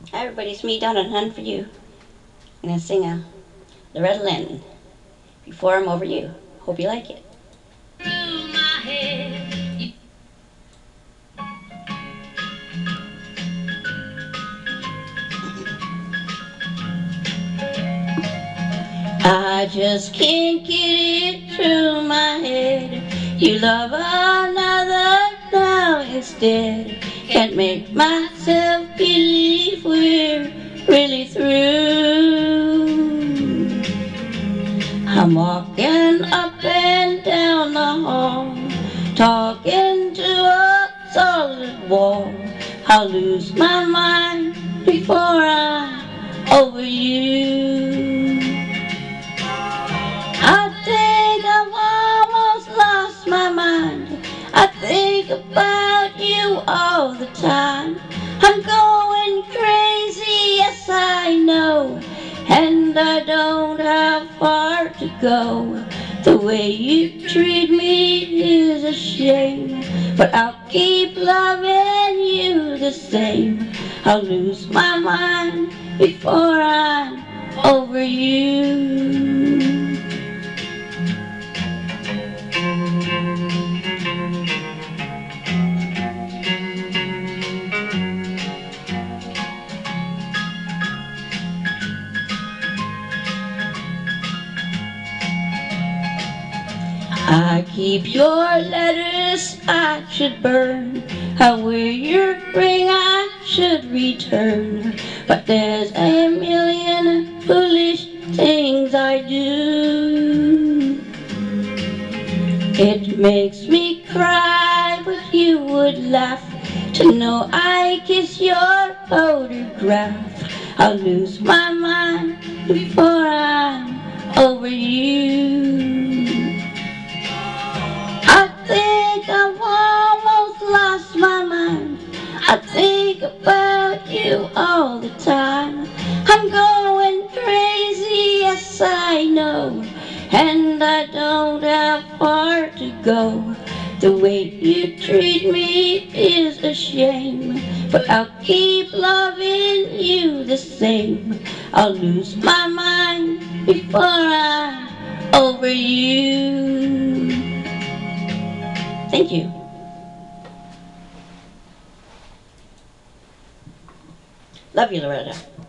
Hi everybody, it's me, Donna, and for you. I'm going to sing a Loretta Lynn, Before I'm Over You. Hope you like it. I just can't get it through my head. You love another now instead. Can't make myself believe we're really through. I'm walking up and down the hall, talking to a solid wall. I'll lose my mind before I'm over you. I think I've almost lost my mind. I think about you all the time. I'm going crazy, yes I know, and I don't have far to go. The way you treat me is a shame, but I'll keep loving you the same. I'll lose my mind before I'm over you. I keep your letters I should burn. I wear your ring I should return. But there's a million foolish things I do. It makes me cry, but you would laugh to know I kiss your photograph. I'll lose my mind before I'm over you. I think I've almost lost my mind. I think about you all the time. I'm going crazy, yes I know, and I don't have far to go. The way you treat me is a shame, but I'll keep loving you the same. I'll lose my mind before I'm over you. Thank you. Love you, Loretta.